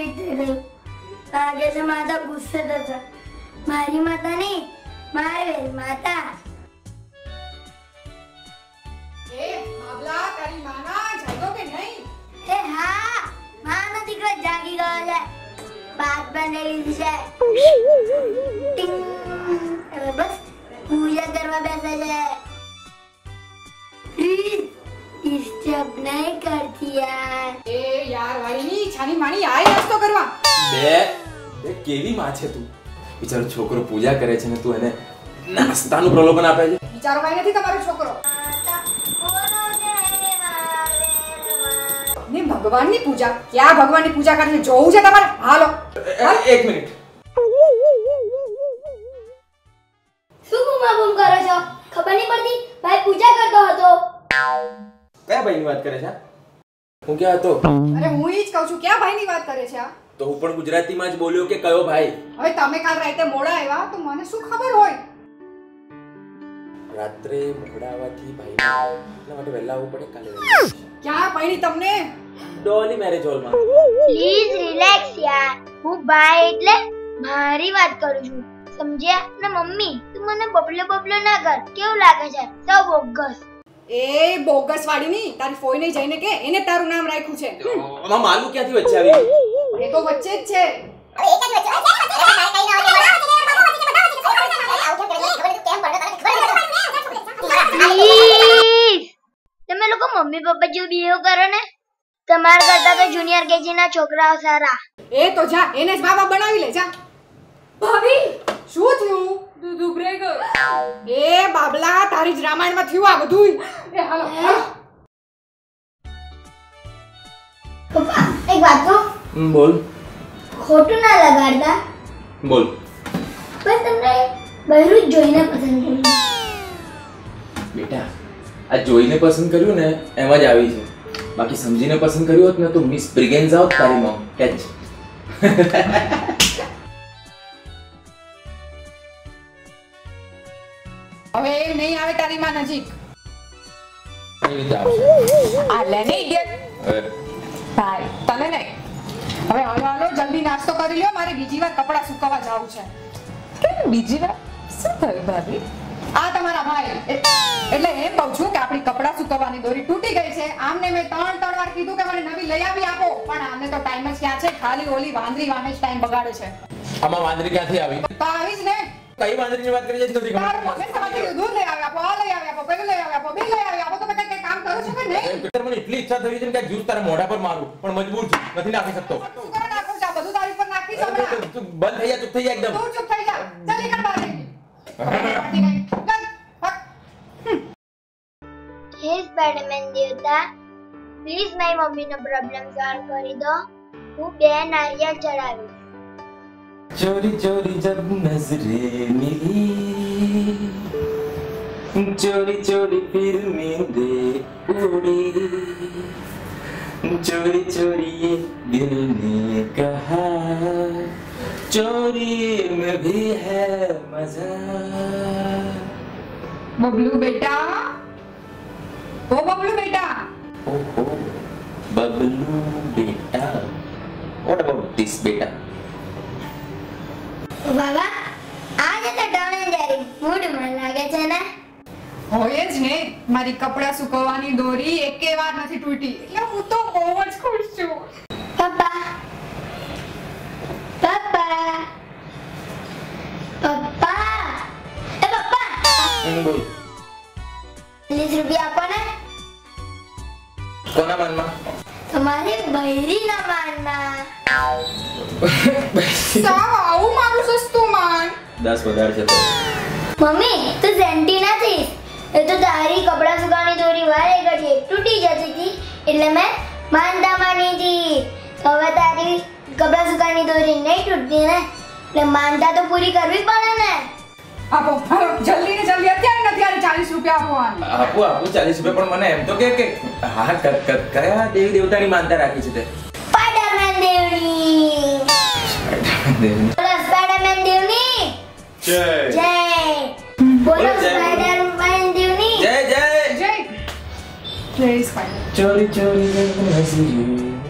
કંઈક થઈ ગયું. લાગે છે માતા ગુસ્સે થશે. મારી માતા નહીં, મારી માતા. એ બાબલા, તારી માના જાગો કે નહીં? એ હા, માનો દીકરો જાગી ગયો છે. બાત બંધ લીધી છે. ટીંગ. હવે બસ પૂજા કરવા બેસે છે. પ્લીઝ ડિસ્ટર્બ નહીં કરતી યાર. એ યાર વાળીની છાની માની આય નાસ્તો કરવા. બે કેવી માં છે તું? બિચારો છોકરો પૂજા કરે છે ને તું એને નાસ્તાનું પ્રલોભન આપે છે. બિચારો કાઈ નથી તમારો છોકરો. ને ભગવાનની પૂજા, ક્યાં ભગવાનની પૂજા કરે છે જોવું છે તમારે? હાલો. એક મિનિટ. શું બૂમ કરો છો? ખબર નહીં પડતી? ભાઈ પૂજા કરતો હતો. કયા ભાઈની વાત કરે છે? હું ક્યાં હતો? અરે હું ઈ જ કહું છું, ક્યાં ભાઈની વાત કરે છે આ? તો હું પણ ગુજરાતીમાં જ બોલ્યો કે કયો ભાઈ. હવે તમે કાલ રાતે મોડા આવ્યા તો મને શું ખબર હોય? રાત્રે મોડા આવવાથી ભાઈને એટલા માટે વહેલા આવવું પડે કાલે. ક્યાં ભાઈની તમને? ડોલી મેરેજ હોલમાં. પ્લીઝ રિલેક્સ યાર. હું ભાઈ એટલે મારી વાત કરું છું. સમજ્યા? ને મમ્મી તું મને બબલો ના કર. કેવું લાગે છે? સૌ બોગસ. એ બોગસ વાળીની તારી ફોઈને જઈને કે એને તારું નામ રાખ્યું છે. આમાં માલુ ક્યાંથી વચ્ચે આવી? એ તો વચ્ચે જ છે. પ્લીઝ તમે લોકો મમ્મી પપ્પા જેવું બિહેવ કરો ને. તમારા કરતા તો જુનિયર કેજી ના છોકરાઓ સારા. એ તો જા એને જ બાબા બનાવી લે જા. ભાભી શું થયું? દૂધ ઉભરે ગયો. એ બાબલા તારી જ રામાયણમાં થયું આ બધું. એ હાલો હાલો. પપ્પા એક વાત કહું? બોલ. ખોટું ના લગાડતા. બોલ. પણ તમને બહેરું જોઈને પસંદ કર્યું. બેટા આ જોઈને પસંદ કર્યું ને એમાં જ આવી છે. બાકી સમજીને પસંદ કર્યું હોત ને તો મિસ બ્રિગેન્ઝ આવત તારી મોમ. કેચ. હવે એ નહીં આવે તારી માં નજીક. કઈ રીતે આવશે? આ લેને ઇડિયટ. ભાઈ તને નહીં. હવે હાલો હાલો જલ્દી નાસ્તો કરી લ્યો, મારે બીજી વાર કપડાં સુકવવા જાવું છે. કેમ બીજી વાર? શું થયું ભાભી? આ તમારા ભાઈ એટલે એમ કહું છું કે આપણી કપડાં સુકવવાની દોરી તૂટી ગઈ છે. આમને મેં ત્રણ વાર કીધું કે મને નવી લઈ આવી આપો, પણ આમને તો ટાઈમ જ ક્યાં છે. ખાલી ઓલી વાંદરી વાહે જ ટાઈમ બગાડે છે. આમાં વાંદરી ક્યાંથી આવી? તો આવી જ ને. કઈ વાંદરીની વાત કરી છે નથી ખબર. તારું મગજ સમજી ગયું. દૂધ લઈ આવી આપો, આ લઈ આવી આપો, પેલું લઈ આવી આપો, બિલ લઈ આવી આપો. તો તમે કઈ કામ કરો છો કે નહીં? પેટર મને એટલી ઈચ્છા થઈ છે કે જ્યુસ તારા મોઢા પર મારું, પણ મજબૂર છું, નથી નાખી શકતો. શું કરો નાખો છો? આ બધું તારી પર નાખી છો હમણાં. તું બંધ થઈ જા, ચૂપ થઈ જા એકદમ. તું ચૂપ થઈ જા. જલ્દી કર બહાર. હે સ્પાઈડરમેન દેવતા, પ્લીઝ મારી મમ્મીનો પ્રોબ્લેમ સોલ્વ કરી દો. હું 2 નારિયેળ ચડાવીશ. चोरी चोरी जब नजरें मिली, चोरी चोरी फिर नींदें उड़ी, चोरी चोरी ये दिल ने कहा, चोरी में भी है मजा. बबलू बेटा, ओ बबलू बेटा. ओहो बबलू बेटा, what about this बेटा? બાબા આજે તો ટોમ એન્ડ જેરી મૂડમાં લાગે છે ને. હોય જ ને. મારી કપડાં સુકવવાની દોરી એકે વાર નથી તૂટી, એટલે હું તો બહુ જ ખુશ છું. પપ્પા પપ્પા પપ્પા એ પપ્પા બોલ. 40 રૂપિયા આપો ને. કોના મનમાં? તમારી બૈરીના માનમાં. સાવ આવું મારું સસ્તું માન. 10 વધારે છે તો. મમ્મી તું સેન્ટી નથી. એ તો તારી કપડા સુકાવાની દોરી વારે ઘડીએ તૂટી જતી હતી એટલે મેં માનતા માની હતી. હવે તારી કપડા સુકાવાની દોરી નહીં તૂટતી ને એટલે માનતા તો પૂરી કરવી પડે ને. આપો હાલો જલ્દી ને જલ્દી. અત્યારે ને અત્યારે 40 રૂપિયા આપો. આપું 40 રૂપિયા, પણ મને એમ તો કે હા કયા દેવી દેવતાની માનતા રાખી છે તે? સ્પાઈડરમેન દેવની. બોલો સ્પાઈડરમેન દેવની જય જય. બોલો સ્પાઈડરમેન દેવની જય જય. જય જય સ્પાઈડર. ચોરી ચોરી